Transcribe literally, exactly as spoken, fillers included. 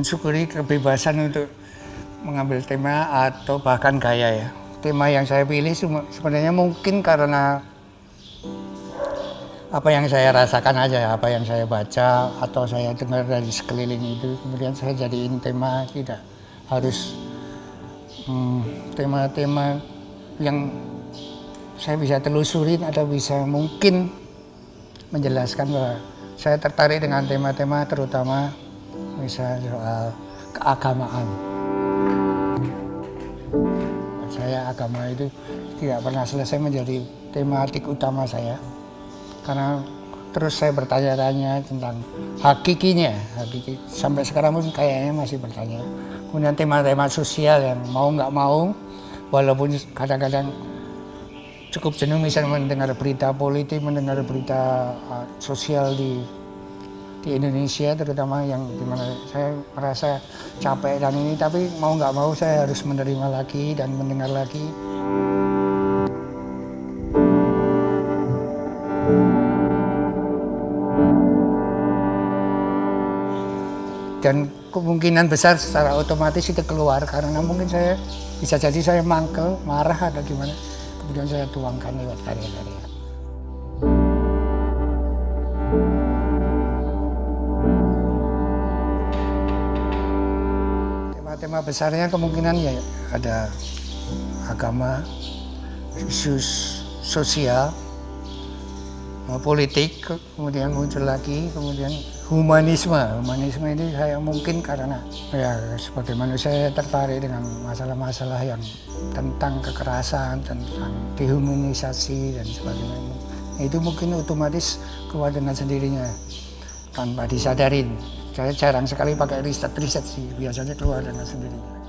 mensyukuri kebebasan untuk mengambil tema atau bahkan gaya ya. Tema yang saya pilih sebenarnya mungkin karena apa yang saya rasakan aja, apa yang saya baca atau saya dengar dari sekeliling itu, kemudian saya jadiin tema, tidak harus tema-tema hmm, yang saya bisa telusurin atau bisa mungkin menjelaskan bahwa saya tertarik dengan tema-tema terutama misalnya soal keagamaan. Saya agama itu tidak pernah selesai menjadi tematik utama saya, karena terus saya bertanya-tanya tentang hakikinya, hakiki. Sampai sekarang pun kayaknya masih bertanya. Kemudian tema-tema sosial yang mau nggak mau, walaupun kadang-kadang cukup jenuh misalnya mendengar berita politik, mendengar berita uh, sosial di di Indonesia terutama yang dimana saya merasa capek dan ini, tapi mau nggak mau saya harus menerima lagi dan mendengar lagi. Dan kemungkinan besar secara otomatis itu keluar karena mungkin saya bisa jadi saya mangkel, marah atau gimana, kemudian saya tuangkan lewat karya-karya. Tema besarnya kemungkinan ya ada agama, isu sosial, politik, kemudian muncul lagi, kemudian humanisme. Humanisme ini saya mungkin karena ya sebagai manusia saya tertarik dengan masalah-masalah yang tentang kekerasan, tentang dehumanisasi dan sebagainya. Itu mungkin otomatis keluar dengan sendirinya tanpa disadarin. Saya jarang sekali pakai riset-riset sih, biasanya keluar dengan sendirinya.